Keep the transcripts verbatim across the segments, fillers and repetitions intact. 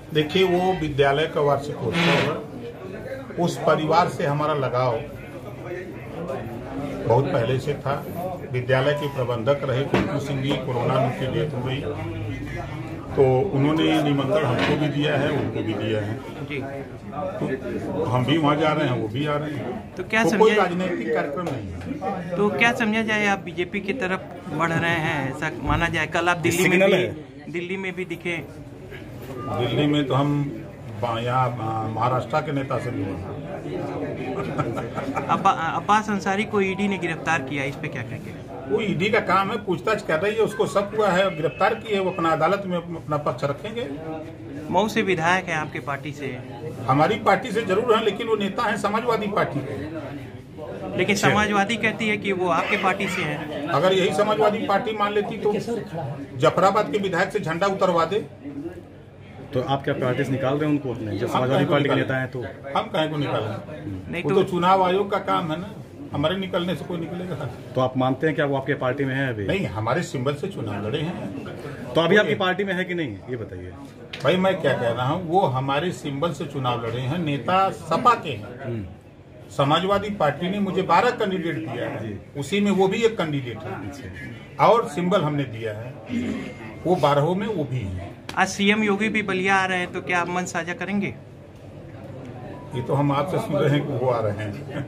देखिए, वो विद्यालय का वार्षिकोत्सव है, उस परिवार से हमारा लगाव बहुत पहले से था। विद्यालय के प्रबंधक रहे कुलकू सिंह जी, कोरोना में उनकी डेथ हो गई, तो उन्होंने निमंत्रण हमको भी दिया है, उनको भी दिया है जी। तो हम भी वहाँ जा रहे हैं, वो भी आ रहे हैं। तो क्या तो कोई राजनीतिक कार्यक्रम नहीं है। तो क्या समझा जाए, आप बीजेपी की तरफ बढ़ रहे हैं, ऐसा माना जाए? कल आप दिल्ली में भी दिल्ली में भी दिखे। दिल्ली में तो हम यहाँ महाराष्ट्र के नेता से मिले। अब्बास अंसारी को ईडी ने गिरफ्तार किया, इस पे क्या कहेंगे? वो ईडी का काम है, पूछताछ कर रही है, उसको शक हुआ है, गिरफ्तार की है, वो अपना अदालत में अपना पक्ष रखेंगे। मऊ से विधायक है आपके पार्टी से? हमारी पार्टी से जरूर है, लेकिन वो नेता है समाजवादी पार्टी के। लेकिन समाजवादी कहती है कि वो आपके पार्टी से है। अगर यही समाजवादी पार्टी मान लेती तो जफराबाद के विधायक से झंडा उतरवा दे। तो आप क्या पार्टी से निकाल रहे हैं उनको अपने? जब समाजवादी पार्टी के नेता हैं तो हम कहीं को निकालें? नहीं, तो चुनाव आयोग का काम है ना, हमारे निकलने से कोई निकलेगा? तो आप मानते हैं क्या वो आपके पार्टी में है अभी? नहीं, हमारे सिंबल से चुनाव लड़े हैं। तो अभी आपकी पार्टी में है कि नहीं, ये बताइए। भाई मैं क्या कह रहा हूँ, वो हमारे सिंबल से चुनाव लड़े हैं, नेता सपा के हैं। समाजवादी पार्टी ने मुझे बारह कैंडिडेट दिया है, उसी में वो भी एक कैंडिडेट है, और सिंबल हमने दिया है, वो बारहों में वो भी है। आज सीएम योगी भी बलिया आ रहे हैं, तो क्या आप मन साझा करेंगे? ये तो हम आपसे सुन रहे हैं कि वो आ रहे हैं।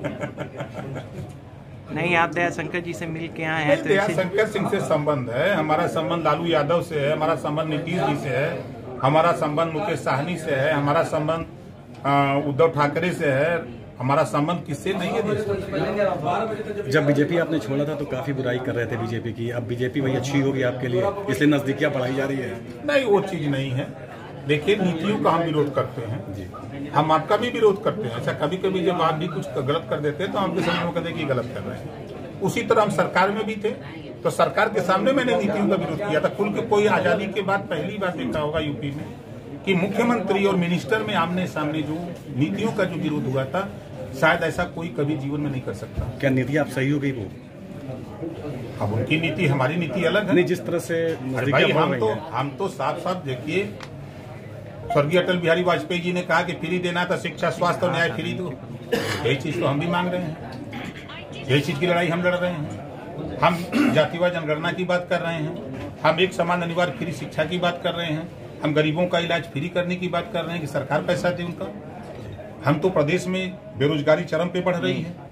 नहीं, आप दया शंकर जी से मिल के आए हैं। तो दया शंकर सिंह से संबंध है, हमारा संबंध लालू यादव से है, हमारा संबंध नीतीश जी से है, हमारा संबंध मुकेश साहनी से है, हमारा संबंध उद्धव ठाकरे से है, हमारा संबंध किससे नहीं है। जब बीजेपी आपने छोड़ा था तो काफी बुराई कर रहे थे बीजेपी की, अब बीजेपी वही अच्छी होगी आपके लिए, इसलिए नजदीकियां बढ़ाई जा रही है? नहीं, वो चीज नहीं है। देखिए, नीतियों का हम विरोध करते हैं जी, हम आपका भी विरोध करते हैं। ऐसा कभी कभी जब आप भी कुछ गलत कर देते हैं तो हम भी समझ में कहते हैं कि गलत कर रहे हैं। उसी तरह हम सरकार में भी थे, तो सरकार के सामने मैंने नीतियों का विरोध किया था खुल के। कोई आजादी के बाद पहली बार देखा होगा यूपी में कि मुख्यमंत्री और मिनिस्टर में आमने सामने जो नीतियों का जो विरोध हुआ था, शायद ऐसा कोई कभी जीवन में नहीं कर सकता। क्या नीति आप सही हो गई वो? अब उनकी नीति हमारी नीति अलग है। नहीं, जिस तरह से भाई हम तो हम तो साफ साफ देखिए, स्वर्गीय अटल बिहारी वाजपेयी जी ने कहा कि फ्री देना था, शिक्षा स्वास्थ्य और न्याय फ्री दो। यही चीज तो हम भी मांग रहे हैं, यही चीज की लड़ाई हम लड़ रहे हैं। हम जातिवाद जनगणना की बात कर रहे हैं, हम एक समान अनिवार्य फ्री शिक्षा की बात कर रहे हैं, हम गरीबों का इलाज फ्री करने की बात कर रहे हैं कि सरकार पैसा दे उनका। हम तो प्रदेश में बेरोजगारी चरम पे बढ़ रही है,